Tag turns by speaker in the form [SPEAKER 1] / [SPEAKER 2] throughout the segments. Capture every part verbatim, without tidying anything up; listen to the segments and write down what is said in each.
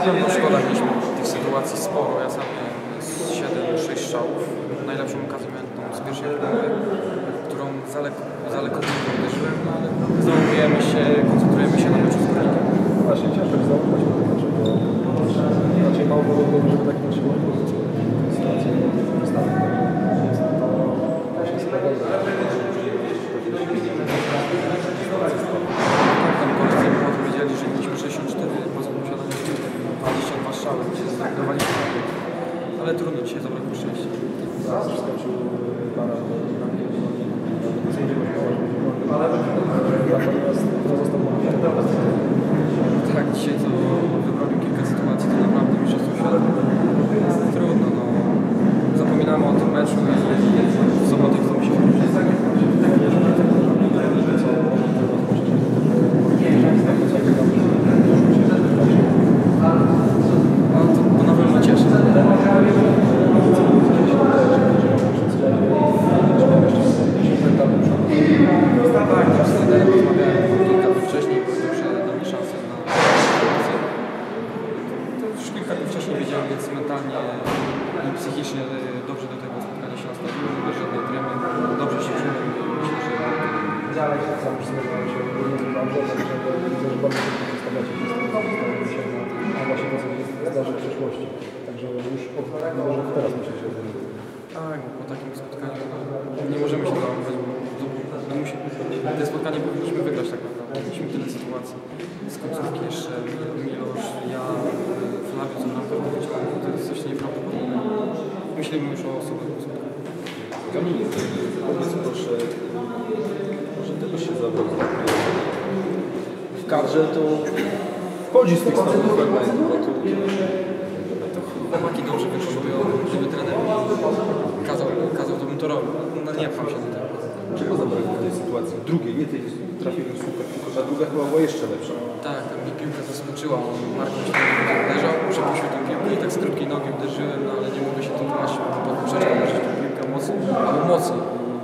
[SPEAKER 1] No szkoda, mieliśmy tych sytuacji sporo. Ja sam miałem siedem sześć strzałów. Najlepszą okazję miałem tą z pierwszej połowy, którą za lekko, za lekko uderzyłem, no ale załamujemy się, koncentrujemy się na meczu z Górnikiem.
[SPEAKER 2] Właśnie ciężko się założyć na ten mecz, bo raczej mało było, żeby taki mecz był sytuację wystawy. To się sprawozdać.
[SPEAKER 1] Tam koledzy powiedzieli, że mieliśmy sześćdziesiąt cztery procent posiadania, dwadzieścia dwa strzały, gdzie zrezygnowaliśmy. Ale trudno, dzisiaj zabrakło szczęścia.
[SPEAKER 2] Zaraz skończył para na mnie, natomiast został
[SPEAKER 1] tak, dzisiaj to wybronił kilka sytuacji, to naprawdę mistrzostwo świata. Trudno, no. Zapominamy o tym meczu i w sobotę chcemy się wrócić. No to, to na pewno cieszy. Tak, też z trenerem rozmawiałem kilka dni wcześniej, powiedział, że da mi szansę na pracę. To już kilka dni wcześniej wiedziałem, więc mentalnie i psychicznie dobrze do tego spotkania się nastawiłem, bez żadnej tremy, dobrze się czułem i myślę, że
[SPEAKER 2] dalej sam już zmagałem się dobrze, także widzę, że bardzo szybko zostawiacie się na właśnie to, co zdarzy w przyszłości. Także już od, widzę, że teraz musicie się zrobić.
[SPEAKER 1] tak, bo po takim spotkaniu no, nie możemy się załamać, bo no, musi, te spotkanie powinniśmy wygrać tak naprawdę. Mieliśmy tyle sytuacji. Z końcówki jeszcze Milosz, ja, Flavio, co nam pewno wyciągnął. To jest coś nieprawdopodobnego. Myślimy już o osobach po spotkaniu.
[SPEAKER 3] Kamil, powiedz proszę, że tego się zabrał. W kadrze to wchodzi z tych samych fragmentów.
[SPEAKER 1] To chłopaki dobrze wytrzymują, gdyby trener kazał, kazał, to bym to robił. No nie pcham się do tego.
[SPEAKER 3] Czego zabrakło w tej sytuacji? Drugiej, nie tej trafieniu w słupek, tylko ta druga chyba była jeszcze lepsza.
[SPEAKER 1] Tak, tam mi piłka zaskoczyła, on Marko się tam uderzał, przepuścił tę piłkę i tak z krótkiej nogi uderzyłem, no ale nie mogę się tym tłumaczyć, bo pod poprzeczką uderzyć tę piłkę mocno, albo mocniej.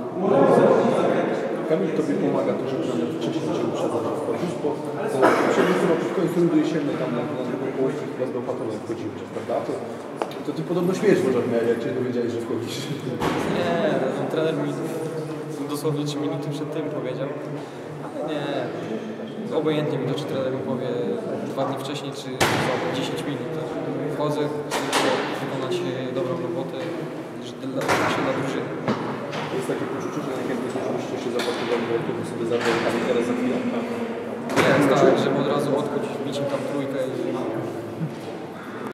[SPEAKER 3] Kamil, tobie pomaga to, że trener wcześniej cię uprzedza, że wchodzisz, bo przewodnicy w końcu rundy jesiennej tam na, na drugą połowę chyba z Bełchatowem wchodziłeś, prawda? To, to ty podobno śmiesz może miałeś, jak cię dowiedziałeś, że wchodzisz.
[SPEAKER 1] Nie, ten trener mi dosłownie trzy minuty przed tym powiedział, ale nie, obojętnie mi to, czy trener mi powie dwa dni wcześniej, czy dziesięć minut. Wchodzę, chcę wykonać dobrą robotę dla, dla drużyny.
[SPEAKER 3] To jest takie poczucie, że jak jakbyś oczywiście się zapatrywali, bo to by sobie zabrał tam teraz za chwilę.
[SPEAKER 1] Nie jest tak, żeby od razu odkuć, bić im tam trójkę,